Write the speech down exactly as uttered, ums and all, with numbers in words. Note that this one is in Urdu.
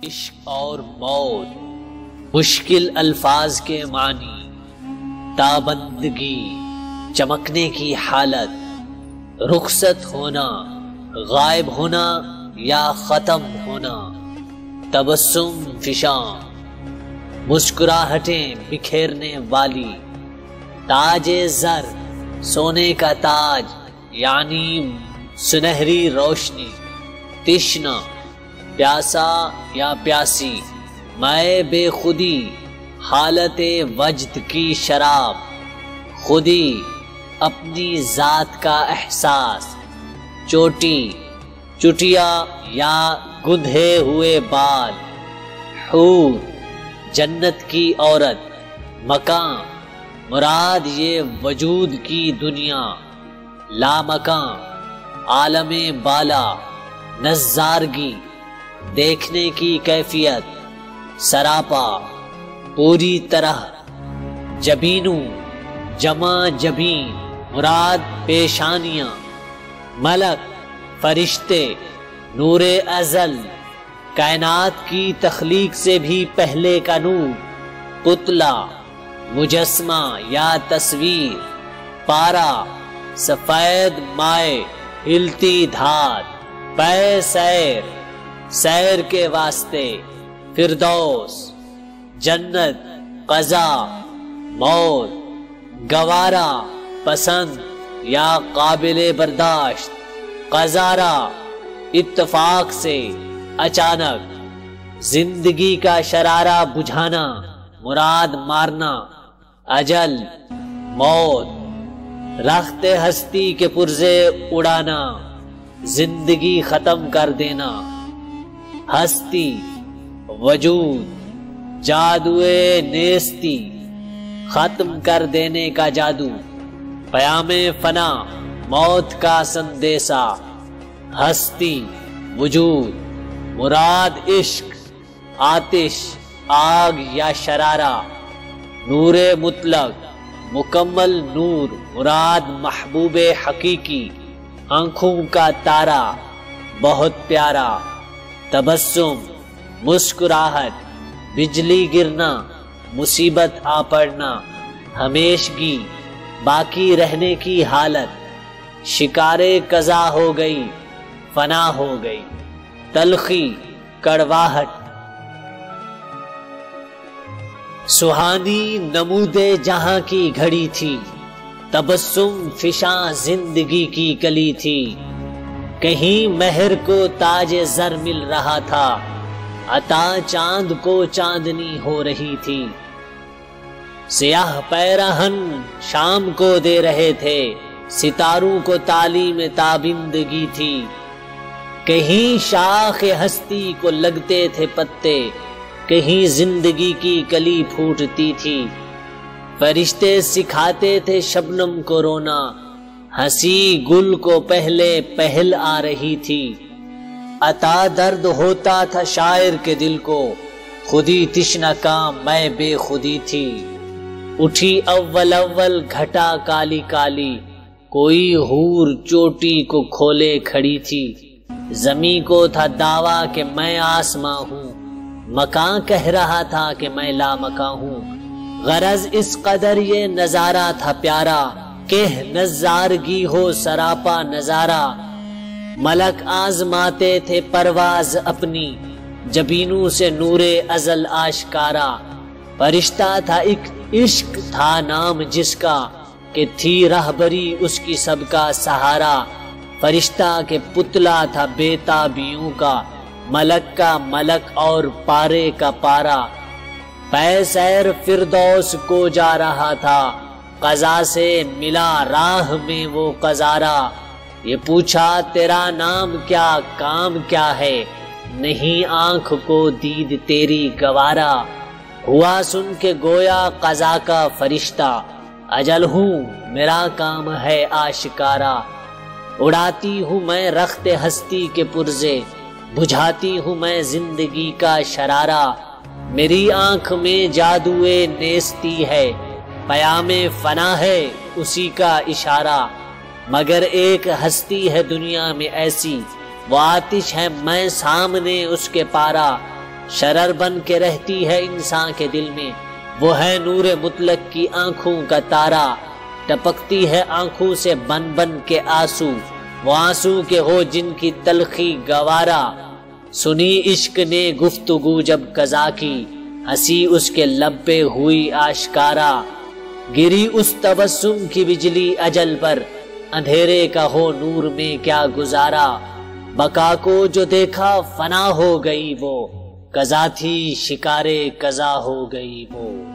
عشق اور موت، مشکل الفاظ کے معنی، تابندگی، چمکنے کی حالت، رخصت ہونا، غائب ہونا یا ختم ہونا، تبسم فشاں، مسکراہٹیں بکھیرنے والی، تاج زر، سونے کا تاج یعنی سنہری روشنی، تشنا، پیاسا یا پیاسی، میں بے خودی، حالت وجد کی شراب، خودی، اپنی ذات کا احساس، چوٹی، چٹیا یا گندھے ہوئے بال، حور، جنت کی عورت، مکان، مراد یہ وجود کی دنیا، لامکان، عالم بالا، نظارگی، دیکھنے کی کیفیت، سراپا، پوری طرح، جبینوں، جمع جبین، مراد پیشانیاں، ملک، فرشتے، نور ازل، کائنات کی تخلیق سے بھی پہلے کا نور، پتلا، مجسمہ یا تصویر، پارا، سفید مائع، ہلتی دھات، پے سیر، سیر کے واسطے، فردوس، جنت، قضا، موت، گوارا، پسند یا قابل برداشت، قذارہ، اتفاق سے، اچانک، زندگی کا شرارہ بجھانا، مراد مارنا، اجل، موت، رخت ہستی کے پرزے اڑانا، زندگی ختم کر دینا، ہستی، وجود، جادوئے نیستی، ختم کر دینے کا جادو، پیام فنا، موت کا سندیسہ، ہستی، وجود، مراد عشق، آتش، آگ یا شرارہ، نور مطلق، مکمل نور، مراد محبوب حقیقی، آنکھوں کا تارا، بہت پیارا، تبسم، مسکراہٹ، بجلی گرنا، مصیبت آ پڑنا، ہمیشگی، باقی رہنے کی حالت، شکارے قضا ہو گئی، فنا ہو گئی، تلخی، کڑواہٹ، سہانی نمود جہاں کی گھڑی تھی، تبسم فشاں زندگی کی کلی تھی، کہیں مہر کو تاج زر مل رہا تھا، عطا چاند کو چاندنی ہو رہی تھی، سیاہ پیرہن شام کو دے رہے تھے، ستاروں کو تعلیم تابندگی تھی، کہیں شاخ ہستی کو لگتے تھے پتے، کہیں زندگی کی کلی پھوٹتی تھی، فرشتے سکھاتے تھے شبنم کو رونا، ہنسی گل کو پہلے پہل آ رہی تھی، عطا درد ہوتا تھا شاعر کے دل کو، خودی تشنہ کام میں بے خودی تھی، اٹھی اول اول گھٹا کالی کالی، کوئی حور چوٹی کو کھولے کھڑی تھی، زمیں کو تھا دعویٰ کہ میں آسماں ہوں، مکان کہہ رہا تھا کہ میں لامکاں ہوں، غرض اس قدر یہ نظارہ تھا پیارا کہ نظارگی ہو سراپا نظارہ، ملک آزماتے تھے پرواز اپنی، جبینوں سے نور ازل آشکارا، فرشتہ تھا ایک عشق تھا نام جس کا، کہ تھی رہبری اس کی سب کا سہارا، فرشتہ کے پتلا تھا بے تابیوں کا، ملک کا ملک اور پارے کا پارا، پے سیر فردوس کو جا رہا تھا، قضا سے ملا راہ میں وہ قذارہ، یہ پوچھا تیرا نام کیا کام کیا ہے، نہیں آنکھ کو دید تیری گوارا، ہوا سن کے گویا قضا کا فرشتہ، اجل ہوں میرا کام ہے آشکارا، اڑاتی ہوں میں رخت ہستی کے پرزے، بجھاتی ہوں میں زندگی کا شرارہ، میری آنکھ میں جادوئے نیستی ہے، پیام فنا ہے اسی کا اشارہ، مگر ایک ہستی ہے دنیا میں ایسی، وہ آتش ہے میں سامنے اس کے پارا، شرر بن کے رہتی ہے انسان کے دل میں، وہ ہے نور مطلق کی آنکھوں کا تارا، ٹپکتی ہے آنکھوں سے بن بن کے آنسو، وہ آنسو کے ہو جن کی تلخی گوارا۔ سنی عشق نے گفتگو جب قضا کی، ہنسی اس کے لب پہ ہوئی آشکارا، گری اس تبسم کی بجلی اجل پر، اندھیرے کا ہو نور میں کیا گزارا۔ بقا کو جو دیکھا فنا ہو گئی وہ، قضا تھی شکارے قضا ہو گئی وہ۔